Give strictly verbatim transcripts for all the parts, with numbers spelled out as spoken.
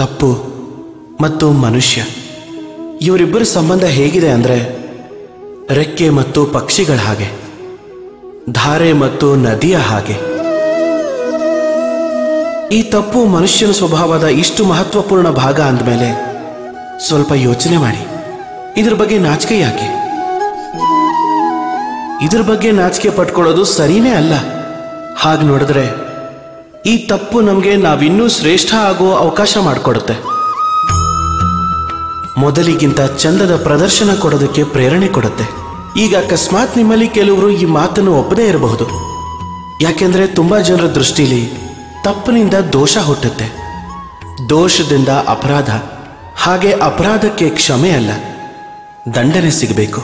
ತಪ್ಪು ಮತ್ತು ಮನುಷ್ಯ ಇವರಿಬ್ಬರ ಸಂಬಂಧ ಹೇಗಿದೆ ಅಂದರೆ ರೆಕ್ಕೆ ಮತ್ತು ಪಕ್ಷಿಗಳ ಹಾಗೆ, ಧಾರೆ ಮತ್ತು ನದಿಯ ಹಾಗೆ. ಈ ತಪ್ಪು ಮನುಷ್ಯನ ಸ್ವಭಾವದ ಇಷ್ಟು ಮಹತ್ವಪೂರ್ಣ ಭಾಗ ಅಂದಮೇಲೆ ಸ್ವಲ್ಪ ಯೋಚನೆ ಮಾಡಿ, ಇದ್ರ ಬಗ್ಗೆ ನಾಚಿಕೆ ಯಾಕೆ? ಇದ್ರ ಬಗ್ಗೆ ನಾಚಿಕೆ ಪಟ್ಕೊಳ್ಳೋದು ಸರಿನೇ ಅಲ್ಲ. ಹಾಗೆ ನೋಡಿದ್ರೆ ಈ ತಪ್ಪು ನಮಗೆ ನಾವಿನ್ನೂ ಶ್ರೇಷ್ಠ ಆಗೋ ಅವಕಾಶ ಮಾಡಿಕೊಡುತ್ತೆ. ಮೊದಲಿಗಿಂತ ಚಂದದ ಪ್ರದರ್ಶನ ಕೊಡೋದಕ್ಕೆ ಪ್ರೇರಣೆ ಕೊಡುತ್ತೆ. ಈಗ ಅಕಸ್ಮಾತ್ ನಿಮ್ಮಲ್ಲಿ ಕೆಲವರು ಈ ಮಾತನ್ನು ಒಪ್ಪದೇ ಇರಬಹುದು. ಯಾಕೆಂದ್ರೆ ತುಂಬಾ ಜನರ ದೃಷ್ಟಿಲಿ ತಪ್ಪಿನಿಂದ ದೋಷ ಹುಟ್ಟುತ್ತೆ, ದೋಷದಿಂದ ಅಪರಾಧ, ಹಾಗೆ ಅಪರಾಧಕ್ಕೆ ಕ್ಷಮೆ ಅಲ್ಲ, ದಂಡನೆ ಸಿಗಬೇಕು.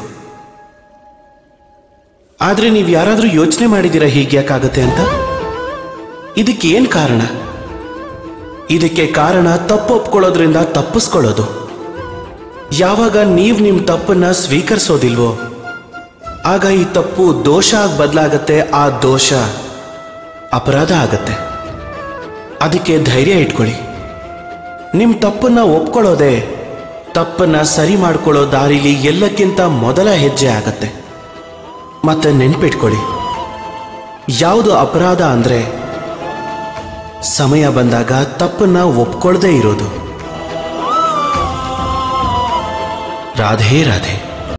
ಆದ್ರೆ ನೀವು ಯಾರಾದ್ರೂ ಯೋಚನೆ ಮಾಡಿದ್ದೀರಾ ಹೀಗೆ ಯಾಕಾಗತ್ತೆ ಅಂತ? ಇದಕ್ಕೆ ಏನ್ ಕಾರಣ? ಇದಕ್ಕೆ ಕಾರಣ ತಪ್ಪು ಒಪ್ಕೊಳ್ಳೋದ್ರಿಂದ ತಪ್ಪಿಸ್ಕೊಳ್ಳೋದು. ಯಾವಾಗ ನೀವು ನಿಮ್ಮ ತಪ್ಪನ್ನ ಸ್ವೀಕರಿಸೋದಿಲ್ವೋ ಆಗ ಈ ತಪ್ಪು ದೋಷ ಆಗಿ ಬದಲಾಗತ್ತೆ, ಆ ದೋಷ ಅಪರಾಧ ಆಗತ್ತೆ. ಅದಕ್ಕೆ ಧೈರ್ಯ ಇಟ್ಕೊಳ್ಳಿ. ನಿಮ್ಮ ತಪ್ಪನ್ನ ಒಪ್ಕೊಳ್ಳೋದೇ ತಪ್ಪನ್ನ ಸರಿ ಮಾಡ್ಕೊಳ್ಳೋ ದಾರಿಲಿ ಎಲ್ಲಕ್ಕಿಂತ ಮೊದಲ ಹೆಜ್ಜೆ ಆಗತ್ತೆ. ಮತ್ತೆ ನೆನ್ಪಿಟ್ಕೊಳ್ಳಿ, ಯಾವುದು ಅಪರಾಧ ಅಂದ್ರೆ ಸಮಯ ಬಂದಾಗ ತಪ್ಪನ್ನ ಒಪ್ಕೊಳ್ಳದೇ ಇರೋದು. ರಾಧೆ ರಾಧೆ.